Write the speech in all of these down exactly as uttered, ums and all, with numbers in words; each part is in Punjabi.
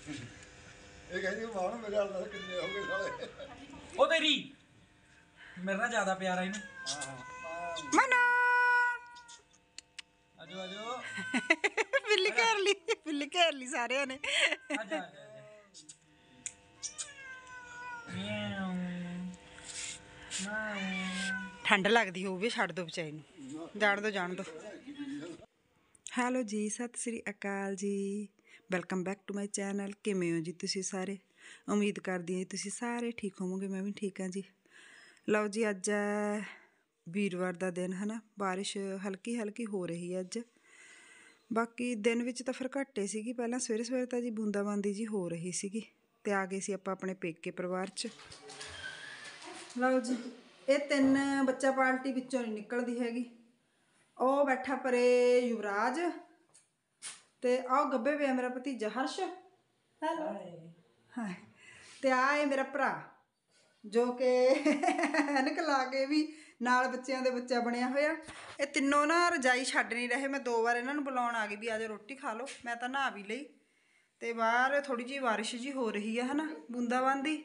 ਇਹ ਕਹਿੰਦੀ ਮਾਣ ਮੇਰੇ ਨਾਲ ਤਾਂ ਕਿੰਨੇ ਹੋ ਗਏ ਸਾਲੇ ਉਹ ਤੇਰੀ ਮੇਰੇ ਨਾਲ ਜ਼ਿਆਦਾ ਪਿਆਰ ਆ ਇਹਨੂੰ। ਮਨਾ ਆਜੋ ਆਜੋ ਬਿੱਲੀ ਘੇਰ ਲਈ ਬਿੱਲੀ ਘੇਰ ਲਈ ਸਾਰਿਆਂ ਨੇ। ਆਜਾ ਆਜਾ ਮਿਆਉ ਮਾਉ। ਠੰਡ ਲੱਗਦੀ ਹੋਊਗੀ, ਛੱਡ ਦੋ ਵਿਚਾਰੀ ਨੂੰ, ਜਾਣ ਦੋ ਜਾਣ ਦੋ। ਹੈਲੋ ਜੀ, ਸਤਿ ਸ੍ਰੀ ਅਕਾਲ ਜੀ, welcome back to my channel. ਕਿਵੇਂ ਹੋ ਜੀ ਤੁਸੀਂ ਸਾਰੇ? ਉਮੀਦ ਕਰਦੀ ਹਾਂ ਜੀ ਤੁਸੀਂ ਸਾਰੇ ਠੀਕ ਹੋਵੋਗੇ, ਮੈਂ ਵੀ ਠੀਕ ਹਾਂ ਜੀ। ਲਓ ਜੀ, ਅੱਜ ਵੀਰਵਾਰ ਦਾ ਦਿਨ ਹੈ ਨਾ, ਬਾਰਿਸ਼ ਹਲਕੀ ਹਲਕੀ ਹੋ ਰਹੀ ਹੈ ਅੱਜ। ਬਾਕੀ ਦਿਨ ਵਿੱਚ ਤਾਂ ਫਿਰ ਘੱਟੇ ਸੀਗੀ, ਪਹਿਲਾਂ ਸਵੇਰੇ ਸਵੇਰੇ ਤਾਂ ਜੀ ਬੂੰਦਾਬਾਂਦੀ ਜੀ ਹੋ ਰਹੀ ਸੀਗੀ। ਅਤੇ ਆ ਗਏ ਸੀ ਆਪਾਂ ਆਪਣੇ ਪੇਕੇ ਪਰਿਵਾਰ 'ਚ। ਲਓ ਜੀ, ਇਹ ਤਿੰਨ ਬੱਚਾ ਪਾਰਟੀ ਵਿੱਚੋਂ ਨਹੀਂ ਨਿਕਲਦੀ ਹੈਗੀ। ਉਹ ਬੈਠਾ ਪਰੇ ਯੁਵਰਾਜ, ਤੇ ਆਹ ਗੱਬੇ ਵੇ ਮੇਰਾ ਭਤੀਜਾ ਹਰਸ਼, ਹੈਲੋ ਹਾਂ, ਤੇ ਆਹ ਹੈ ਮੇਰਾ ਭਰਾ ਜੋ ਕਿ ਐਨਕ ਲਾ ਕੇ ਵੀ ਨਾਲ ਬੱਚਿਆਂ ਦੇ ਬੱਚਾ ਬਣਿਆ ਹੋਇਆ। ਇਹ ਤਿੰਨੋਂ ਨਾ ਰਜਾਈ ਛੱਡ ਨਹੀਂ ਰਹੇ। ਮੈਂ ਦੋ ਵਾਰ ਇਹਨਾਂ ਨੂੰ ਬੁਲਾਉਣ ਆ ਗਈ ਵੀ ਆ ਜਾ ਰੋਟੀ ਖਾ ਲਓ। ਮੈਂ ਤਾਂ ਨਹਾ ਵੀ ਲਈ, ਤੇ ਬਾਹਰ ਥੋੜ੍ਹੀ ਜਿਹੀ ਬਾਰਿਸ਼ ਜੀ ਹੋ ਰਹੀ ਆ ਹੈ ਨਾ, ਬੂੰਦਾਬਾਂਦੀ।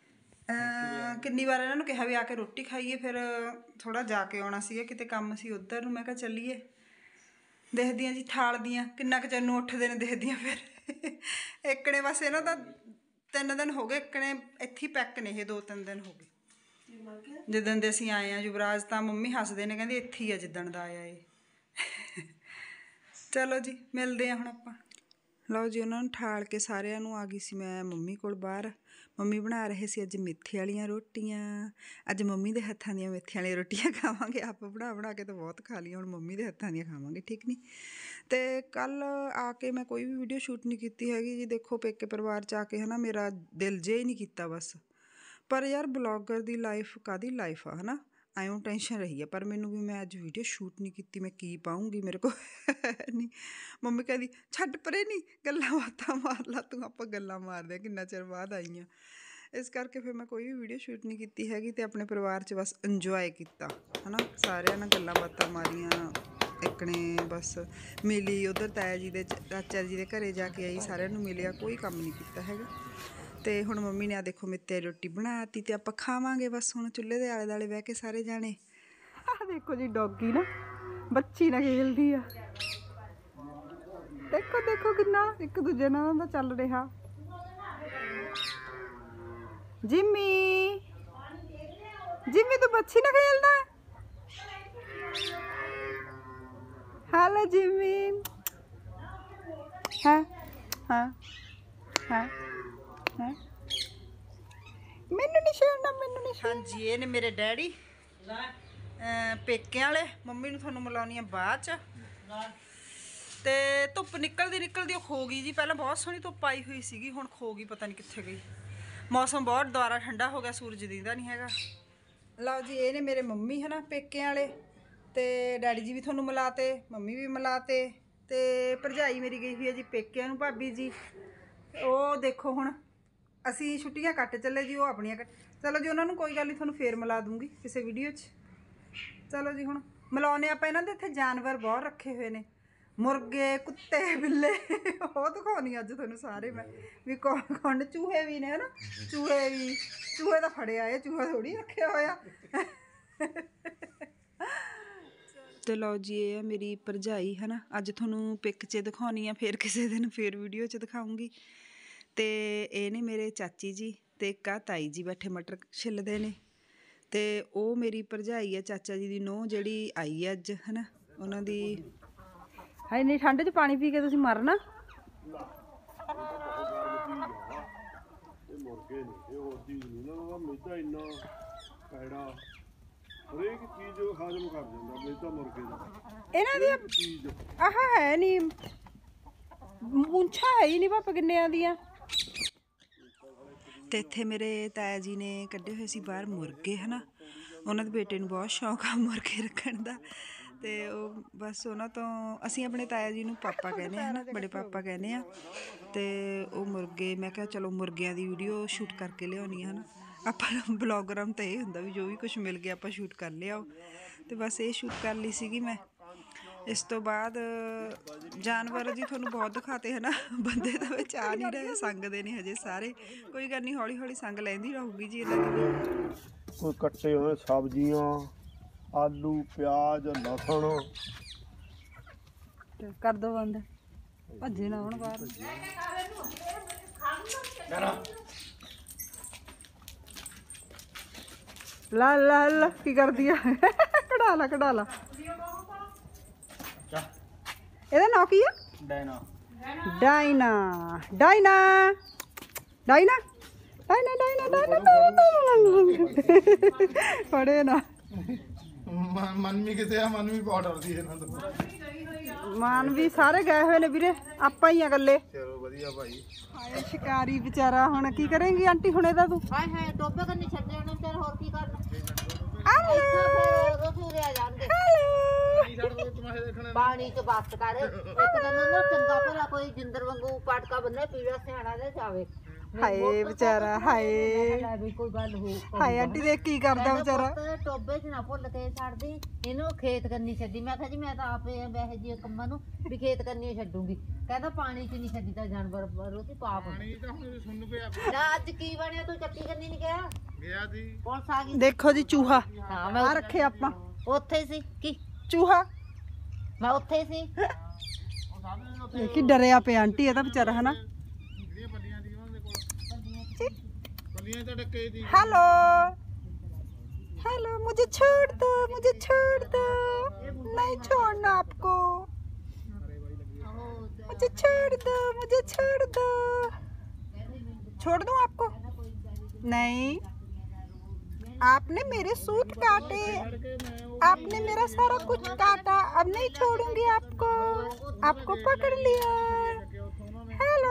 ਕਿੰਨੀ ਵਾਰ ਇਹਨਾਂ ਨੂੰ ਕਿਹਾ ਵੀ ਆ ਕੇ ਰੋਟੀ ਖਾਈਏ, ਫਿਰ ਥੋੜ੍ਹਾ ਜਾ ਕੇ ਆਉਣਾ ਸੀਗਾ, ਕਿਤੇ ਕੰਮ ਸੀ ਉੱਧਰ ਨੂੰ। ਮੈਂ ਕਿਹਾ ਚੱਲੀਏ, ਦੇਖਦੀਆਂ ਜੀ ਠਾਲਦੀਆਂ ਕਿੰਨਾ ਕੁ ਚਿਰ ਨੂੰ ਉੱਠਦੇ ਨੇ, ਦੇਖਦੀਆਂ ਫਿਰ ਇੱਕਣੇ ਬਸ ਇਹਨਾਂ ਦਾ ਤਿੰਨ ਦਿਨ ਹੋ ਗਏ, ਇੱਕਣੇ ਇੱਥੇ ਹੀ ਪੈਕ ਨੇ ਇਹ, ਦੋ ਤਿੰਨ ਦਿਨ ਹੋ ਗਏ ਜਿੱਦਣ ਦੇ ਅਸੀਂ ਆਏ ਹਾਂ। ਯੁਵਰਾਜ ਤਾਂ ਮੰਮੀ ਹੱਸਦੇ ਨੇ, ਕਹਿੰਦੇ ਇੱਥੇ ਹੀ ਆ ਜਿੱਦਣ ਦਾ ਆਇਆ ਇਹ। ਚਲੋ ਜੀ, ਮਿਲਦੇ ਹਾਂ ਹੁਣ ਆਪਾਂ। ਲਓ ਜੀ, ਉਹਨਾਂ ਨੂੰ ਠਾਲ ਕੇ ਸਾਰਿਆਂ ਨੂੰ ਆ ਗਈ ਸੀ ਮੈਂ ਮੰਮੀ ਕੋਲ ਬਾਹਰ। ਮੰਮੀ ਬਣਾ ਰਹੇ ਸੀ ਅੱਜ ਮੇਥੇ ਵਾਲੀਆਂ ਰੋਟੀਆਂ। ਅੱਜ ਮੰਮੀ ਦੇ ਹੱਥਾਂ ਦੀਆਂ ਮੇਥੇ ਵਾਲੀਆਂ ਰੋਟੀਆਂ ਖਾਵਾਂਗੇ। ਆਪਾਂ ਬਣਾ ਬਣਾ ਕੇ ਤਾਂ ਬਹੁਤ ਖਾ ਲਈਆਂ, ਹੁਣ ਮੰਮੀ ਦੇ ਹੱਥਾਂ ਦੀਆਂ ਖਾਵਾਂਗੇ, ਠੀਕ ਨਹੀਂ। ਅਤੇ ਕੱਲ੍ਹ ਆ ਕੇ ਮੈਂ ਕੋਈ ਵੀ ਵੀਡੀਓ ਸ਼ੂਟ ਨਹੀਂ ਕੀਤੀ ਹੈਗੀ ਜੀ। ਦੇਖੋ ਪੇਕੇ ਪਰਿਵਾਰ 'ਚ ਆ ਕੇ ਹੈ ਨਾ, ਮੇਰਾ ਦਿਲ ਜੇ ਹੀ ਨਹੀਂ ਕੀਤਾ ਬਸ। ਪਰ ਯਾਰ ਬਲੌਗਰ ਦੀ ਲਾਈਫ ਕਾਹਦੀ ਲਾਈਫ ਆ ਹੈ ਨਾ, ਐਂ ਟੈਨਸ਼ਨ ਰਹੀ ਆ। ਪਰ ਮੈਨੂੰ ਵੀ ਮੈਂ ਅੱਜ ਵੀਡੀਓ ਸ਼ੂਟ ਨਹੀਂ ਕੀਤੀ, ਮੈਂ ਕੀ ਪਾਊਂਗੀ, ਮੇਰੇ ਕੋਲ ਨਹੀਂ। ਮੰਮੀ ਕਹਿੰਦੀ ਛੱਡ ਪਰੇ, ਨਹੀਂ ਗੱਲਾਂ ਬਾਤਾਂ ਮਾਰ ਲਾ ਤੂੰ, ਆਪਾਂ ਗੱਲਾਂ ਮਾਰਦੇ ਹਾਂ, ਕਿੰਨਾ ਚਿਰ ਬਾਅਦ ਆਈਆਂ। ਇਸ ਕਰਕੇ ਫਿਰ ਮੈਂ ਕੋਈ ਵੀ ਵੀਡੀਓ ਸ਼ੂਟ ਨਹੀਂ ਕੀਤੀ ਹੈਗੀ, ਅਤੇ ਆਪਣੇ ਪਰਿਵਾਰ 'ਚ ਬਸ ਇੰਜੋਏ ਕੀਤਾ ਹੈ ਨਾ। ਸਾਰਿਆਂ ਨਾਲ ਗੱਲਾਂ ਬਾਤਾਂ ਮਾਰੀਆਂ, ਇੱਕਣੇ ਬਸ ਮਿਲੀ। ਉੱਧਰ ਤਾਇਆ ਜੀ ਦੇ ਚਾਚਾ ਜੀ ਦੇ ਘਰੇ ਜਾ ਕੇ ਆਈ, ਸਾਰਿਆਂ ਨੂੰ ਮਿਲਿਆ, ਕੋਈ ਕੰਮ ਨਹੀਂ ਕੀਤਾ ਹੈਗਾ। ਅਤੇ ਹੁਣ ਮੰਮੀ ਨੇ ਆ ਦੇਖੋ ਮੇਥੇ ਰੋਟੀ ਬਣਾ ਤੀ, ਅਤੇ ਆਪਾਂ ਖਾਵਾਂਗੇ ਬਸ ਹੁਣ ਚੁੱਲ੍ਹੇ ਦੇ ਆਲੇ ਦੁਆਲੇ ਬਹਿ ਕੇ ਸਾਰੇ ਜਾਣੇ। ਆਹ ਦੇਖੋ ਜੀ ਡੌਗੀ ਨਾ ਬੱਚੀ ਨਾਲ ਖੇਲਦੀ ਆ, ਦੇਖੋ ਦੇਖੋ ਕਿੰਨਾ ਇੱਕ ਦੂਜੇ ਨਾਲ ਦਾ ਚੱਲ ਰਿਹਾ। ਜਿੰਮੀ ਜਿੰਮੀ ਤੂੰ ਬੱਚੀ ਨਾਲ ਖੇਲਦਾ? Hello Jimmy. ਹਾਂ ਹਾਂ ਹਾਂ ਹਾਂ, ਮੈਨੂੰ ਨਹੀਂ ਛੇੜਨਾ, ਮੈਨੂੰ ਨਹੀਂ। ਹਾਂਜੀ, ਇਹ ਨੇ ਮੇਰੇ ਡੈਡੀ ਪੇਕਿਆਂ ਵਾਲੇ। ਮੰਮੀ ਨੂੰ ਤੁਹਾਨੂੰ ਮਿਲਾਉਣੀ ਆ ਬਾਅਦ 'ਚ। ਤੇ ਧੁੱਪ ਨਿਕਲਦੀ ਨਿਕਲਦੀ ਉਹ ਖੋ ਗਈ ਜੀ। ਪਹਿਲਾਂ ਬਹੁਤ ਸੋਹਣੀ ਧੁੱਪ ਆਈ ਹੋਈ ਸੀਗੀ, ਹੁਣ ਖੋ ਗਈ, ਪਤਾ ਨਹੀਂ ਕਿੱਥੇ ਗਈ। ਮੌਸਮ ਬਹੁਤ ਦੁਬਾਰਾ ਠੰਡਾ ਹੋ ਗਿਆ, ਸੂਰਜ ਦਿਖਦਾ ਨਹੀਂ ਹੈਗਾ। ਲਓ ਜੀ, ਇਹ ਨੇ ਮੇਰੇ ਮੰਮੀ ਹੈ ਨਾ ਪੇਕਿਆਂ ਵਾਲੇ, ਅਤੇ ਡੈਡੀ ਜੀ ਵੀ ਤੁਹਾਨੂੰ ਮਿਲਾਤੇ, ਮੰਮੀ ਵੀ ਮਿਲਾਤੇ। ਅਤੇ ਭਰਜਾਈ ਮੇਰੀ ਗਈ ਹੋਈ ਹੈ ਜੀ ਪੇਕਿਆਂ ਨੂੰ, ਭਾਬੀ ਜੀ। ਉਹ ਦੇਖੋ ਹੁਣ ਅਸੀਂ ਛੁੱਟੀਆਂ ਕੱਟ ਚੱਲੇ ਜੀ, ਉਹ ਆਪਣੀਆਂ ਕੱਟ। ਚਲੋ ਜੀ, ਉਹਨਾਂ ਨੂੰ ਕੋਈ ਗੱਲ ਨਹੀਂ, ਤੁਹਾਨੂੰ ਫੇਰ ਮਿਲਾ ਦੂੰਗੀ ਕਿਸੇ ਵੀਡੀਓ 'ਚ। ਚਲੋ ਜੀ, ਹੁਣ ਮਿਲਾਉਂਦੇ ਆਪਾਂ। ਇਹਨਾਂ ਦੇ ਇੱਥੇ ਜਾਨਵਰ ਬਹੁਤ ਰੱਖੇ ਹੋਏ ਨੇ, ਮੁਰਗੇ, ਕੁੱਤੇ, ਬਿੱਲੇ, ਉਹ ਦਿਖਾਉਣੀ ਅੱਜ ਤੁਹਾਨੂੰ ਸਾਰੇ ਮੈਂ ਵੀ ਕੌਣ ਕੌਣ। ਚੂਹੇ ਵੀ ਨੇ ਹੈ ਨਾ, ਚੂਹੇ ਵੀ, ਚੂਹੇ ਤਾਂ ਫੜਿਆ ਇਹ, ਚੂਹਾ ਥੋੜ੍ਹੀ ਰੱਖਿਆ ਹੋਇਆ। ਅਤੇ ਲਓ ਜੀ, ਇਹ ਹੈ ਮੇਰੀ ਭਰਜਾਈ ਹੈ ਨਾ। ਅੱਜ ਤੁਹਾਨੂੰ ਪਿਕ 'ਚ ਦਿਖਾਉਣੀ ਆ, ਫਿਰ ਕਿਸੇ ਦਿਨ ਫਿਰ ਵੀਡੀਓ 'ਚ ਦਿਖਾਊਂਗੀ। ਅਤੇ ਇਹ ਨੇ ਮੇਰੇ ਚਾਚੀ ਜੀ, ਅਤੇ ਇੱਕ ਆ ਤਾਈ ਜੀ ਬੈਠੇ ਮਟਰ ਛਿੱਲਦੇ ਨੇ। ਅਤੇ ਉਹ ਮੇਰੀ ਭਰਜਾਈ ਹੈ, ਚਾਚਾ ਜੀ ਦੀ ਨੂੰਹ, ਜਿਹੜੀ ਆਈ ਹੈ ਅੱਜ ਹੈ ਨਾ, ਉਹਨਾਂ ਦੀ। ਹਾਏ ਨਹੀਂ, ਠੰਡ 'ਚ ਪਾਣੀ ਪੀ ਕੇ ਤੁਸੀਂ ਮਰਨਾ। ਹਰੇਕ ਚੀਜ਼ ਹਾਜ਼ਮ ਕਰ ਜਾਂਦਾ ਮੇਦਾ ਮੁਰਗੇ ਦਾ। ਇਹਨਾਂ ਦੀ ਆਹ ਹੈ ਨਹੀਂ, ਮੁੰਛਾਂ ਹੈ ਹੀ ਨਹੀਂ ਪਾਪਾ ਕਿੰਨਿਆਂ ਦੀਆਂ। ਅਤੇ ਇੱਥੇ ਮੇਰੇ ਤਾਇਆ ਜੀ ਨੇ ਕੱਢੇ ਹੋਏ ਸੀ ਬਾਹਰ ਮੁਰਗੇ ਹੈ ਨਾ। ਉਹਨਾਂ ਦੇ ਬੇਟੇ ਨੂੰ ਬਹੁਤ ਸ਼ੌਕ ਆ ਮੁਰਗੇ ਰੱਖਣ ਦਾ, ਅਤੇ ਉਹ ਬਸ ਉਹਨਾਂ ਤੋਂ ਅਸੀਂ ਆਪਣੇ ਤਾਇਆ ਜੀ ਨੂੰ ਪਾਪਾ ਕਹਿੰਦੇ ਹਾਂ ਨਾ, ਬੜੇ ਪਾਪਾ ਕਹਿੰਦੇ ਹਾਂ। ਅਤੇ ਉਹ ਮੁਰਗੇ, ਮੈਂ ਕਿਹਾ ਚਲੋ ਮੁਰਗਿਆਂ ਦੀ ਵੀਡੀਓ ਸ਼ੂਟ ਕਰਕੇ ਲਿਆਉਣੀ ਹੈ ਨਾ। ਆਪਾਂ ਬਲੌਗਰਾਂ ਨੂੰ ਤਾਂ ਇਹ ਹੁੰਦਾ ਵੀ ਜੋ ਵੀ ਕੁਛ ਮਿਲ ਗਿਆ ਆਪਾਂ ਸ਼ੂਟ ਕਰ ਲਿਆਓ, ਅਤੇ ਬਸ ਇਹ ਸ਼ੂਟ ਕਰ ਲਈ ਸੀਗੀ ਮੈਂ। ਇਸ ਤੋਂ ਬਾਅਦ ਜਾਨਵਰ ਜੀ ਤੁਹਾਨੂੰ ਬਹੁਤ ਦਿਖਾਤੇ ਹੈ ਨਾ, ਬੰਦੇ ਤਾਂ ਵਿੱਚ ਆ ਨਹੀਂ ਰਹੇ, ਸੰਗਦੇ ਨੇ ਹਜੇ ਸਾਰੇ। ਕੋਈ ਗੱਲ ਨਹੀਂ, ਹੌਲੀ ਹੌਲੀ ਸੰਗ ਲੈਂਦੀ ਰਹੂਗੀ ਜੀ ਇਹਨਾਂ ਦੀ। ਕੋਈ ਕੱਟੇ ਹੋਏ ਸਬਜ਼ੀਆਂ, ਆਲੂ, ਪਿਆਜ਼, ਲਸਣ। ਕਰ ਦੋ ਬੰਦ, ਭੱਜੇ ਨਾ ਹੁਣ ਬਾਹਰ। ਲਾ ਲਾ ਲਾ ਕੀ ਕਰਦੀ ਆ? ਕਢਾ ਲਾ ਕਢਾ ਲਾ। ਇਹਦਾ ਨਾਂ ਕੀ ਆ? Diana Diana Diana Diana Diana Diana Diana ਪੜੇ ਨਾ। ਮਨਮੀ ਕਿਤੇ ਆ? ਮਨਮੀ ਪਾਊਡਰ ਦੀ ਇਹਨਾਂ ਤੋਂ। ਮਾਨ ਵੀ ਸਾਰੇ ਗਏ ਹੋਏ ਨੇ ਵੀਰੇ, ਆਪਾਂ ਹੀ ਆ ਗੱਲੇ। ਚਲੋ ਵਧੀਆ ਭਾਈ। ਹਾਏ ਸ਼ਿਕਾਰੀ ਵਿਚਾਰਾ, ਹੁਣ ਕੀ ਕਰੇਂਗੀ ਆਂਟੀ ਹੁਣ ਇਹਦਾ ਤੂੰ? ਹਾਏ ਹਾਏ ਟੋਬੇ ਕੰਨੀ ਛੱਡੇ ਉਹਨੇ, ਫਿਰ ਹੋਰ ਕੀ ਕਰਨਾ? ਹੈਲੋ ਫਿਰ ਰਸੂਰੇ ਆ ਜਾਣਗੇ। ਪਾਣੀ ਚ ਬਸ ਕਰ। ਇੱਕ ਦਿਨ ਨਾ ਚੰਗਾ ਭਲਾ ਕੋਈ ਜਿੰਦਰ ਵਾਂਗੂ ਪਟਕਾ ਬੰਨੇ, ਪੀੜਾ ਸਿਆਣਾ ਦੇ ਜਾਵੇ। ਹਾਏ ਵਿਚਾਰਾ, ਹਾਏ ਲੈ ਵੀ ਕੋਈ ਗੱਲ ਹੋ। ਹਾਏ ਆਂਟੀ ਦੇਖ ਕੀ ਕਰਦਾ ਵਿਚਾਰਾ। ਪੁੱਤ ਟੋਬੇ ਚ ਨਾ ਭੁੱਲ ਕੇ ਛੱਡਦੀ ਇਹਨੂੰ, ਖੇਤ ਕੰਨੀ ਛੱਡੀ। ਮੈਂ ਕਿਹਾ ਜੀ ਮੈਂ ਤਾਂ ਆਪੇ ਵੈਸੇ ਜੀ ਕੰਮਾਂ ਨੂੰ ਵੀ ਖੇਤ ਕੰਨੀ ਛੱਡੂਗੀ। ਕਹਿੰਦਾ ਪਾਣੀ ਚ ਨਹੀਂ ਛੱਡੀਦਾ ਜਾਨਵਰ, ਰੋਟੀ ਪਾਪ। ਪਾਣੀ ਤਾਂ ਹੁਣ ਸੁਣ ਪਿਆ ਨਾ। ਅੱਜ ਕੀ ਬਣਿਆ? ਤੂੰ ਚੱਕੀ ਕੰਨੀ ਨਹੀਂ ਗਿਆ? ਗਿਆ ਸੀ, ਪੁਲਿਸ ਆ ਗਈ। ਦੇਖੋ ਜੀ ਚੂਹਾ ਹਾਂ ਮੈਂ ਆ ਰੱਖੇ ਆਪਾਂ ਉੱਥੇ ਸੀ। ਕੀ ਚੂਹਾ ਮੈਂ ਉੱਥੇ ਸੀ। ਕੀ ਡਰਿਆ ਪਿਆ ਆਂਟੀ ਇਹਦਾ ਵਿਚਾਰਾ ਹੈ ਨਾ। हेलो हेलो, मुझे छोड़ दो, मुझे छोड़ दो, नहीं छोड़ना आपको, मुझे छोड़ दो, मुझे छोड़ दो। छोड़ दूं आपको? नहीं, आपने मेरे सूट काटे, आपने मेरा सारा कुछ काटा, अब नहीं छोड़ूंगी आपको, आपको पकड़ लिया। हेलो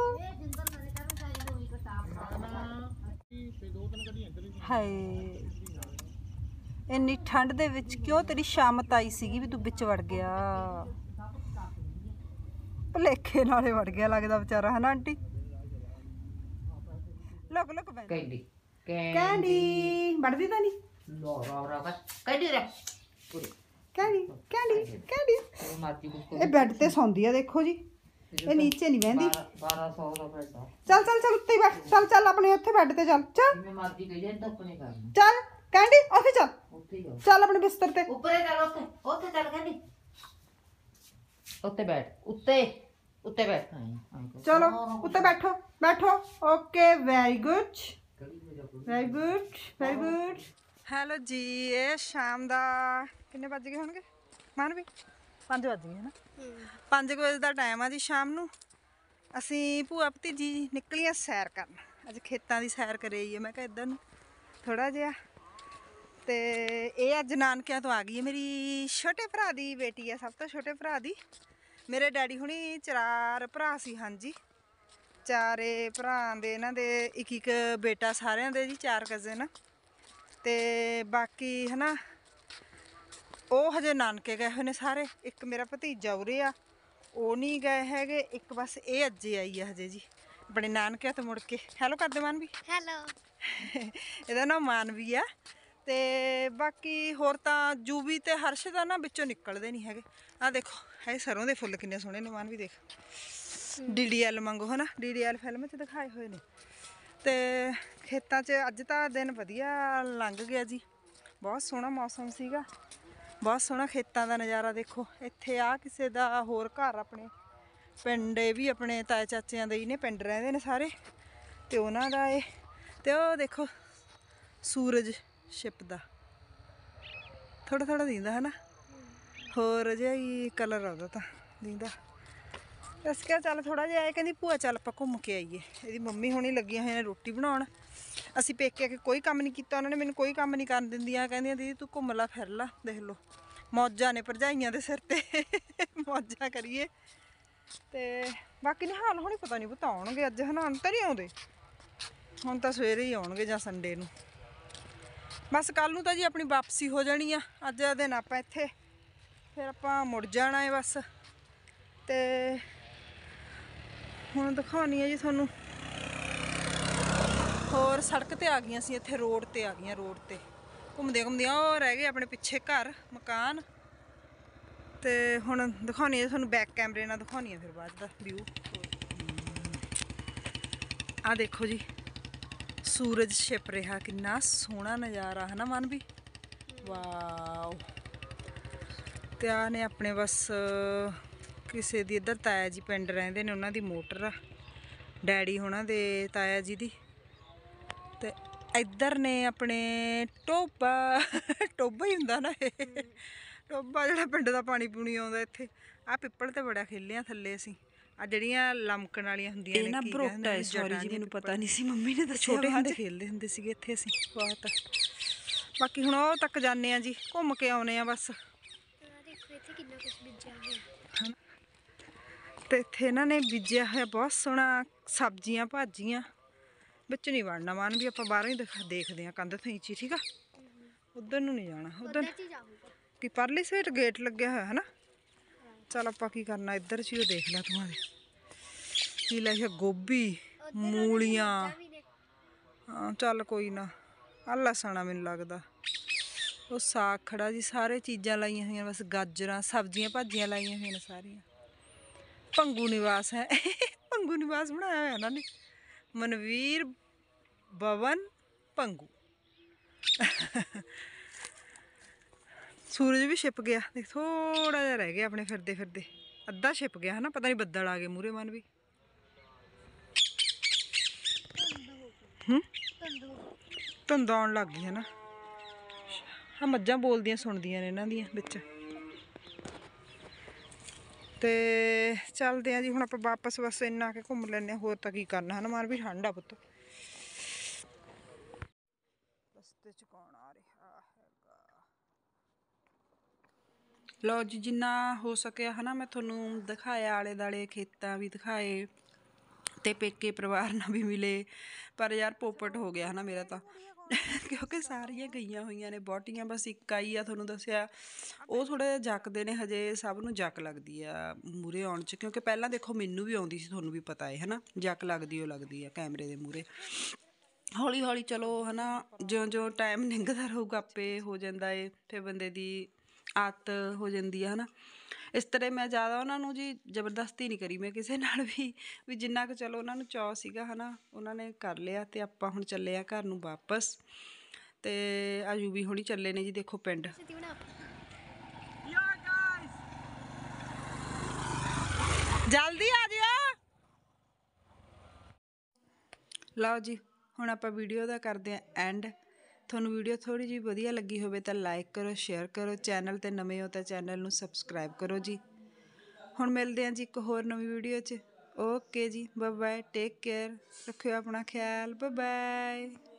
ਹਾਏ ਇੰਨੀ ਠੰਡ ਦੇ ਵਿੱਚ ਕਿਉਂ ਤੇਰੀ ਸ਼ਾਮਤ ਆਈ ਸੀਗੀ ਵੀ ਤੂੰ ਵਿੱਚ ਵੜ ਗਿਆ? ਭਲੇਖੇ ਨਾਲੇ ਵੜ ਗਿਆ ਲੱਗਦਾ ਵਿਚਾਰਾ, ਹਨਾ ਆਂਟੀ? ਲੁਕ ਲੁਕ ਬੈ ਕੈਂਡੀ ਕੈਂਡੀ ਵੜਦੀ ਤਾਂ ਨਹੀਂ। ਲੋ ਰਾ ਰਾ ਕਰ ਕੈਂਡੀ ਰੇ ਪੂਰੀ ਕੈਂਡੀ ਕੈਂਡੀ ਕੈਂਡੀ। ਉਹ ਮਾਰਦੀ ਕੁੱਕੂ ਇਹ ਬੈੱਡ ਤੇ ਸੌਂਦੀ ਆ, ਦੇਖੋ ਜੀ, ਇਹ ਨੀਚੇ ਨਹੀਂ ਬਹਿੰਦੀ। ਬਾਰਾਂ ਸੌ ਦਾ ਪੈਸਾ। ਚੱਲ ਚੱਲ ਚੱਲ ਉੱਤੇ ਹੀ ਬੈਠ, ਚੱਲ ਚੱਲ ਆਪਣੇ ਉੱਥੇ ਬੈੱਡ ਤੇ ਚੱਲ ਚੱਲ ਜਿਵੇਂ ਮਰਜ਼ੀ ਕਹੀ ਜਾਏ, ਧੁੱਪ ਨਹੀਂ ਕਰਨੀ। ਚੱਲ ਕੈਂਡੀ ਉੱਥੇ ਚੱਲ, ਉੱਥੇ ਹੀ ਚੱਲ ਆਪਣੇ ਬਿਸਤਰ ਤੇ। ਉੱਪਰੇ ਚੱਲ, ਉੱਥੇ ਉੱਥੇ ਚੱਲ ਕੈਂਡੀ, ਉੱਤੇ ਬੈਠ, ਉੱਤੇ ਉੱਤੇ ਬੈਠ। ਚਲੋ ਉੱਤੇ ਬੈਠੋ ਬੈਠੋ। Okay very good very good very good. Hello ਜੀ, ਇਹ ਸ਼ਾਮ ਦਾ ਕਿੰਨੇ ਵੱਜ ਗਏ ਹੋਣਗੇ ਮਨ ਵੀ? ਪੰਜ ਵੱਜ ਗਏ ਨਾ। ਪੰਜ ਵਜੇ ਦਾ ਟਾਈਮ ਆ ਜੀ ਸ਼ਾਮ ਨੂੰ। ਅਸੀਂ ਭੂਆ ਭਤੀਜੀ ਨਿਕਲੀਆਂ ਸੈਰ ਕਰਨ। ਅੱਜ ਖੇਤਾਂ ਦੀ ਸੈਰ ਕਰੇ ਆਈਏ, ਮੈਂ ਕਿਹਾ ਇੱਧਰ ਨੂੰ ਥੋੜਾ ਜਿਹਾ। ਤੇ ਇਹ ਅੱਜ ਨਾਨਕਿਆਂ ਤੋਂ ਆ ਗਈ ਹੈ, ਮੇਰੀ ਛੋਟੇ ਭਰਾ ਦੀ ਬੇਟੀ ਹੈ, ਸਭ ਤੋਂ ਛੋਟੇ ਭਰਾ ਦੀ। ਮੇਰੇ ਡੈਡੀ ਹੁਣੀ ਚਾਰ ਭਰਾ ਸੀ, ਹਾਂਜੀ ਚਾਰੇ ਭਰਾ ਦੇ, ਇਹਨਾਂ ਦੇ ਇੱਕ ਇੱਕ ਬੇਟਾ ਸਾਰਿਆਂ ਦੇ ਜੀ, ਚਾਰ ਕਜ਼ਨ। ਤੇ ਬਾਕੀ ਹੈ ਨਾ ਉਹ ਹਜੇ ਨਾਨਕੇ ਗਏ ਹੋਏ ਨੇ ਸਾਰੇ। ਇੱਕ ਮੇਰਾ ਭਤੀਜਾ ਉਰੇ ਆ, ਉਹ ਨਹੀਂ ਗਏ ਹੈਗੇ। ਇੱਕ ਬਸ ਇਹ ਅੱਜੇ ਆਈ ਆ ਹਜੇ ਜੀ ਆਪਣੇ ਨਾਨਕਿਆਂ ਤੋਂ ਮੁੜ ਕੇ। ਹੈਲੋ ਕਰਦੇ ਮਾਨਵੀ। ਹੈਲੋ। ਇਹਦਾ ਨਾਮ ਮਾਨਵੀ ਆ। ਤੇ ਬਾਕੀ ਹੋਰ ਤਾਂ ਜੂਬੀ ਤੇ ਹਰਸ਼ ਦਾ ਨਾ ਵਿੱਚੋਂ ਨਿਕਲਦੇ ਨਹੀਂ ਹੈਗੇ। ਆਹ ਦੇਖੋ ਹੈ ਸਰੋਂ ਦੇ ਫੁੱਲ ਕਿੰਨੇ ਸੋਹਣੇ ਨੇ ਮਾਨਵੀ, ਦੇਖ ਡੀ ਡੀ ਐਲ ਮੰਗੋ ਹੈ ਨਾ, ਡੀ ਡੀ ਐਲ ਫਿਲਮ 'ਚ ਦਿਖਾਏ ਹੋਏ ਨੇ। ਤੇ ਖੇਤਾਂ 'ਚ ਅੱਜ ਤਾਂ ਦਿਨ ਵਧੀਆ ਲੰਘ ਗਿਆ ਜੀ, ਬਹੁਤ ਸੋਹਣਾ ਮੌਸਮ ਸੀਗਾ, ਬਹੁਤ ਸੋਹਣਾ ਖੇਤਾਂ ਦਾ ਨਜ਼ਾਰਾ। ਦੇਖੋ ਇੱਥੇ ਆ ਕਿਸੇ ਦਾ ਹੋਰ ਘਰ, ਆਪਣੇ ਪਿੰਡ ਵੀ ਆਪਣੇ ਤਾਏ ਚਾਚਿਆਂ ਦੇ ਹੀ ਨੇ, ਪਿੰਡ ਰਹਿੰਦੇ ਨੇ ਸਾਰੇ, ਤੇ ਉਹਨਾਂ ਦਾ ਇਹ। ਤੇ ਉਹ ਦੇਖੋ ਸੂਰਜ ਛਿਪਦਾ ਥੋੜਾ ਥੋੜਾ ਦਿੰਦਾ ਹੈ ਨਾ, ਹੋਰ ਜਿਹਾ ਹੀ ਕਲਰ ਆਉਂਦਾ ਤਾਂ ਦਿੰਦਾ। ਅਸੀਂ ਕਿਹਾ ਚੱਲ ਥੋੜਾ ਜਿਹਾ, ਇਹ ਕਹਿੰਦੀ ਭੂਆ ਚੱਲ ਆਪਾਂ ਘੁੰਮ ਕੇ ਆਈਏ। ਇਹਦੀ ਮੰਮੀ ਹੁਣੀ ਲੱਗੀਆਂ ਹੋਈਆਂ ਨੇ ਰੋਟੀ ਬਣਾਉਣ। ਅਸੀਂ ਪੇਕੇ ਕੇ ਕੋਈ ਕੰਮ ਨਹੀਂ ਕੀਤਾ, ਉਹਨਾਂ ਨੇ ਮੈਨੂੰ ਕੋਈ ਕੰਮ ਨਹੀਂ ਕਰਨ ਦਿੰਦੀਆਂ, ਕਹਿੰਦੀਆਂ ਦੀਦੀ ਤੂੰ ਘੁੰਮ ਲਾ ਫਿਰ ਲਾ। ਦੇਖ ਲਓ ਮੌਜਾਂ ਨੇ ਭਰਜਾਈਆਂ ਦੇ ਸਿਰ ਤੇ, ਮੌਜਾਂ ਕਰੀਏ। ਤੇ ਬਾਕੀ ਨਿਹਾਲ ਹੁਣੀ ਪਤਾ ਨਹੀਂ ਪਤਾ ਆਉਣਗੇ ਅੱਜ, ਹਨਾਨ ਤਾਂ ਨਹੀਂ ਆਉਂਦੇ ਹੁਣ, ਤਾਂ ਸਵੇਰੇ ਹੀ ਆਉਣਗੇ ਜਾਂ ਸੰਡੇ ਨੂੰ। ਬਸ ਕੱਲ ਨੂੰ ਤਾਂ ਜੀ ਆਪਣੀ ਵਾਪਸੀ ਹੋ ਜਾਣੀ ਆ। ਅੱਜ ਦਾ ਦਿਨ ਆਪਾਂ ਇੱਥੇ, ਫਿਰ ਆਪਾਂ ਮੁੜ ਜਾਣਾ ਹੈ ਬਸ। ਤੇ ਹੁਣ ਦਿਖਾਉਣੀ ਹੈ ਜੀ ਤੁਹਾਨੂੰ ਹੋਰ। ਸੜਕ ਤੇ ਆ ਗਈਆਂ ਸੀ, ਇੱਥੇ ਰੋਡ ਤੇ ਆ ਗਈਆਂ, ਰੋਡ ਤੇ ਘੁੰਮਦੀਆਂ ਘੁੰਮਦੀਆਂ। ਉਹ ਰਹਿ ਗਏ ਆਪਣੇ ਪਿੱਛੇ ਘਰ ਮਕਾਨ। ਤੇ ਹੁਣ ਦਿਖਾਉਣੀ ਆ ਤੁਹਾਨੂੰ ਬੈਕ ਕੈਮਰੇ ਨਾਲ ਦਿਖਾਉਣੀ ਆ ਫਿਰ ਬਾਅਦ ਦਾ ਵਿਊ। ਆ ਦੇਖੋ ਜੀ ਸੂਰਜ ਛਿਪ ਰਿਹਾ, ਕਿੰਨਾ ਸੋਹਣਾ ਨਜ਼ਾਰਾ ਹੈ ਨਾ ਮਨ ਵੀ। ਵਾਓ। ਤੇ ਆ ਨੇ ਆਪਣੇ ਬਸ ਕਿਸੇ ਦੀ ਇੱਧਰ ਤਾਇਆ ਜੀ ਪਿੰਡ ਰਹਿੰਦੇ ਨੇ, ਉਹਨਾਂ ਦੀ ਮੋਟਰ ਆ ਡੈਡੀ ਹੋਣਾ ਦੇ ਤਾਇਆ ਜੀ ਦੀ। ਤੇ ਇੱਧਰ ਨੇ ਆਪਣੇ ਟੋਬਾ ਟੋਬਾ ਹੀ ਹੁੰਦਾ ਨਾ ਇਹ, ਟੋਬਾ ਜਿਹੜਾ ਪਿੰਡ ਦਾ ਪਾਣੀ ਪੂਣੀ ਆਉਂਦਾ ਇੱਥੇ। ਆ ਪਿੱਪਲ ਤੇ ਬੜਾ ਖੇਲਿਆ ਥੱਲੇ ਅਸੀਂ। ਆ ਜਿਹੜੀਆਂ ਲਮਕਣ ਵਾਲੀਆਂ ਹੁੰਦੀਆਂ ਨੇ, ਕੀ ਕਹਿੰਦੇ ਨੇ, ਸੌਰੀ ਜੀ ਮੈਨੂੰ ਪਤਾ ਨਹੀਂ ਸੀ, ਮੰਮੀ ਨੇ ਦੱਸਿਆ। ਛੋਟੇ ਹੁੰਦੇ ਖੇਲਦੇ ਹੁੰਦੇ ਸੀਗੇ ਇੱਥੇ ਅਸੀਂ ਬਹੁਤ। ਬਾਕੀ ਹੁਣ ਉਹ ਤੱਕ ਜਾਂਦੇ ਆ ਜੀ, ਘੁੰਮ ਕੇ ਆਉਨੇ ਆ ਬਸ। ਤੇ ਇੱਥੇ ਇਹਨਾਂ ਨੇ ਬੀਜਿਆ ਹੋਇਆ ਬਹੁਤ ਸੋਹਣਾ ਸਬਜ਼ੀਆਂ ਭਾਜੀਆਂ। ਵਿੱਚ ਨਹੀਂ ਵੜਨਾ ਮਨ ਵੀ, ਆਪਾਂ ਬਾਹਰੋਂ ਹੀ ਦਿਖਾ ਦੇਖਦੇ ਆ ਕੰਧ ਥੀਂਚੀ, ਠੀਕ ਆ। ਉਧਰ ਨੂੰ ਨਹੀਂ ਜਾਣਾ, ਉਧਰ ਕੀ ਪਰਲੀ ਸਾਈਡ ਗੇਟ ਲੱਗਿਆ ਹੋਇਆ ਹੈ ਨਾ। ਚੱਲ ਆਪਾਂ ਕੀ ਕਰਨਾ, ਇੱਧਰ ਚ ਹੀ ਦੇਖ ਲੈ ਤੂੰ। ਆਦੇ ਕੀ ਲਿਖਿਆ, ਗੋਭੀ, ਮੂਲੀਆਂ। ਹਾਂ ਚੱਲ ਕੋਈ ਨਾ। ਆ ਲਸਣ ਆ ਮੈਨੂੰ ਲੱਗਦਾ, ਉਹ ਸਾਗ ਖੜਾ ਜੀ। ਸਾਰੇ ਚੀਜ਼ਾਂ ਲਾਈਆਂ ਹੋਈਆਂ ਬਸ, ਗਾਜਰਾਂ ਸਬਜ਼ੀਆਂ ਭਾਜੀਆਂ ਲਾਈਆਂ ਹੋਈਆਂ ਨੇ ਸਾਰੀਆਂ। ਭੰਗੂ ਨਿਵਾਸ ਹੈ ਭੰਗੂ ਨਿਵਾਸ ਬਣਾਇਆ ਹੋਇਆ ਇਹਨਾਂ ਨੇ, ਮਨਵੀਰ ਭਵਨ ਭੰਗੂ। ਸੂਰਜ ਵੀ ਛਿਪ ਗਿਆ, ਦੇਖ ਥੋੜਾ ਜਿਹਾ ਰਹਿ ਗਿਆ ਆਪਣੇ ਫਿਰਦੇ ਫਿਰਦੇ, ਅੱਧਾ ਛਿਪ ਗਿਆ ਹਨਾ। ਪਤਾ ਨਹੀਂ ਬੱਦਲ ਆ ਗਏ ਮੂਰੇ ਮਨ ਵੀ। ਹੂੰ ਧੁੰਦ ਆਉਣ ਲੱਗ ਗਈ ਹੈ ਨਾ। ਆ ਮੱਝਾਂ ਬੋਲਦੀਆਂ ਸੁਣਦੀਆਂ ਨੇ ਇਹਨਾਂ ਦੀਆਂ ਵਿੱਚ। ਤੇ ਚੱਲਦੇ ਆ ਜੀ ਹੁਣ ਆਪਾਂ ਵਾਪਸ, ਬਸ ਇੰਨਾ ਕੇ ਘੁੰਮ ਲੈਂਦੇ ਹਾਂ, ਹੋਰ ਤਾਂ ਕੀ ਕਰਨਾ ਹੈ ਨਾ। ਮਨ ਵੀ ਠੰਡ ਆ ਪੁੱਤ। ਰਸਤੇ ਚ ਕੌਣ ਆ ਰਿਹਾ ਹੈਗਾ? ਲਓ ਜੀ, ਜਿੰਨਾ ਹੋ ਸਕਿਆ ਹੈ ਨਾ ਮੈਂ ਤੁਹਾਨੂੰ ਦਿਖਾਇਆ, ਆਲੇ ਦੁਆਲੇ ਖੇਤਾਂ ਵੀ ਦਿਖਾਏ ਤੇ ਪੇਕੇ ਪਰਿਵਾਰ ਨਾਲ ਵੀ ਮਿਲੇ। ਪਰ ਯਾਰ ਪੋਪਟ ਹੋ ਗਿਆ ਹੈ ਨਾ ਮੇਰਾ ਤਾਂ, ਕਿਉਂਕਿ ਸਾਰੀਆਂ ਗਈਆਂ ਹੋਈਆਂ ਨੇ ਬਹੁਟੀਆਂ, ਬਸ ਇੱਕ ਆਈ ਆ ਤੁਹਾਨੂੰ ਦੱਸਿਆ। ਉਹ ਥੋੜ੍ਹਾ ਜਿਹਾ ਜੱਕਦੇ ਨੇ ਹਜੇ, ਸਭ ਨੂੰ ਜੱਕ ਲੱਗਦੀ ਆ ਮੂਹਰੇ ਆਉਣ 'ਚ, ਕਿਉਂਕਿ ਪਹਿਲਾਂ ਦੇਖੋ ਮੈਨੂੰ ਵੀ ਆਉਂਦੀ ਸੀ, ਤੁਹਾਨੂੰ ਵੀ ਪਤਾ ਹੈ ਹੈ ਨਾ। ਜੱਕ ਲੱਗਦੀ ਉਹ ਲੱਗਦੀ ਆ ਕੈਮਰੇ ਦੇ ਮੂਹਰੇ। ਹੌਲੀ ਹੌਲੀ ਚਲੋ ਹੈ ਨਾ, ਜਿਉਂ ਜਿਉਂ ਟਾਈਮ ਲੰਘਦਾ ਰਹੂਗਾ ਆਪੇ ਹੋ ਜਾਂਦਾ ਏ, ਫਿਰ ਬੰਦੇ ਦੀ ਆਦਤ ਹੋ ਜਾਂਦੀ ਆ ਹੈ ਨਾ। ਇਸ ਤਰ੍ਹਾਂ ਮੈਂ ਜ਼ਿਆਦਾ ਉਹਨਾਂ ਨੂੰ ਜੀ ਜ਼ਬਰਦਸਤੀ ਨਹੀਂ ਕਰੀ ਮੈਂ ਕਿਸੇ ਨਾਲ ਵੀ, ਵੀ ਜਿੰਨਾ ਕੁ ਚਲੋ ਉਹਨਾਂ ਨੂੰ ਚਾਅ ਸੀਗਾ ਹੈ ਨਾ, ਉਹਨਾਂ ਨੇ ਕਰ ਲਿਆ। ਤੇ ਆਪਾਂ ਹੁਣ ਚੱਲੇ ਆ ਘਰ ਨੂੰ ਵਾਪਸ। ਤੇ ਆਜੂ ਵੀ ਹੁਣੀ ਚੱਲੇ ਨੇ ਜੀ, ਦੇਖੋ ਪਿੰਡ। ਜਲਦੀ ਆ ਜਿਓ। ਲਓ ਜੀ ਹੁਣ ਆਪਾਂ ਵੀਡੀਓ ਦਾ ਕਰਦੇ ਆ ਐਂਡ। ਤੁਹਾਨੂੰ ਵੀਡੀਓ ਥੋੜ੍ਹੀ ਜਿਹੀ ਵਧੀਆ ਲੱਗੀ ਹੋਵੇ ਤਾਂ ਲਾਈਕ ਕਰੋ, ਸ਼ੇਅਰ ਕਰੋ। ਚੈਨਲ 'ਤੇ ਨਵੇਂ ਹੋ ਤਾਂ ਚੈਨਲ ਨੂੰ ਸਬਸਕ੍ਰਾਈਬ ਕਰੋ ਜੀ। ਹੁਣ ਮਿਲਦੇ ਹਾਂ ਜੀ ਇੱਕ ਹੋਰ ਨਵੀਂ ਵੀਡੀਓ 'ਚ। ਓਕੇ ਜੀ, ਬਾਏ ਬਾਏ, ਟੇਕ ਕੇਅਰ, ਰੱਖਿਓ ਆਪਣਾ ਖਿਆਲ, ਬਾਏ ਬਾਏ।